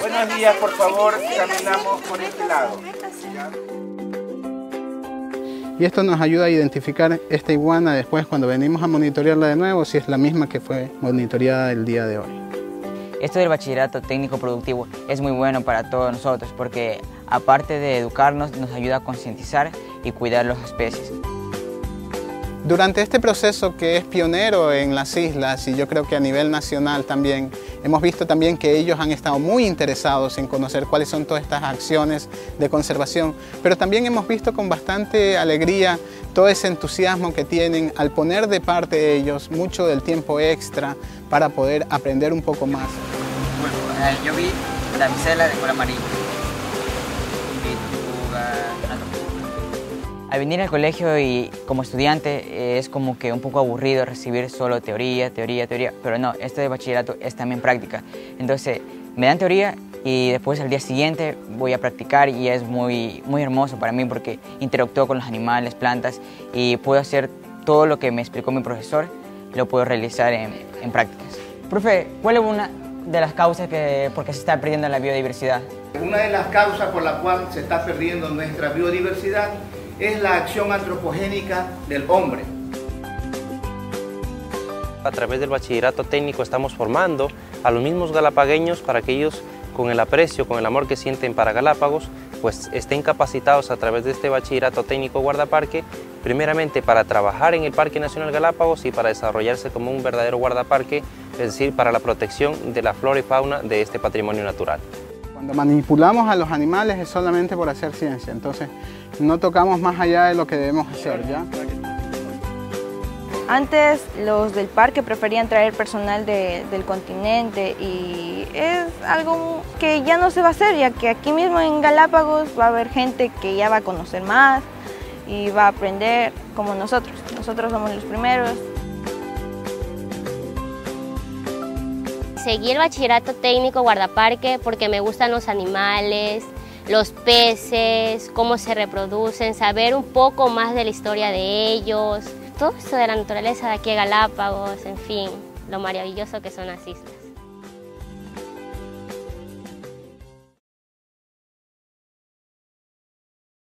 Buenos días, por favor, caminamos por este lado. Y esto nos ayuda a identificar esta iguana después cuando venimos a monitorearla de nuevo, si es la misma que fue monitoreada el día de hoy. Esto del bachillerato técnico productivo es muy bueno para todos nosotros porque aparte de educarnos nos ayuda a concientizar y cuidar las especies. Durante este proceso que es pionero en las islas y yo creo que a nivel nacional también, hemos visto también que ellos han estado muy interesados en conocer cuáles son todas estas acciones de conservación, pero también hemos visto con bastante alegría todo ese entusiasmo que tienen al poner de parte ellos mucho del tiempo extra para poder aprender un poco más. Bueno, yo vi la damisela de color amarillo. Al venir al colegio y como estudiante es como que un poco aburrido recibir solo teoría, pero no, esto de bachillerato es también práctica. Entonces me dan teoría y después al día siguiente voy a practicar y es muy hermoso para mí porque interactúo con los animales, plantas y puedo hacer todo lo que me explicó mi profesor, lo puedo realizar en prácticas. Profe, ¿cuál es una de las causas por qué se está perdiendo la biodiversidad? Una de las causas por la cual se está perdiendo nuestra biodiversidad es la acción antropogénica del hombre. A través del bachillerato técnico estamos formando a los mismos galapagueños para que ellos, con el aprecio, con el amor que sienten para Galápagos, pues estén capacitados a través de este bachillerato técnico guardaparque, primeramente para trabajar en el Parque Nacional Galápagos y para desarrollarse como un verdadero guardaparque, es decir, para la protección de la flora y fauna de este patrimonio natural. Cuando manipulamos a los animales es solamente por hacer ciencia, entonces no tocamos más allá de lo que debemos hacer, ¿ya? Antes los del parque preferían traer personal del continente y es algo que ya no se va a hacer, ya que aquí mismo en Galápagos va a haber gente que ya va a conocer más y va a aprender como nosotros. Nosotros somos los primeros. Seguí el bachillerato técnico guardaparque porque me gustan los animales, los peces, cómo se reproducen, saber un poco más de la historia de ellos, todo esto de la naturaleza de aquí a Galápagos, en fin, lo maravilloso que son las islas.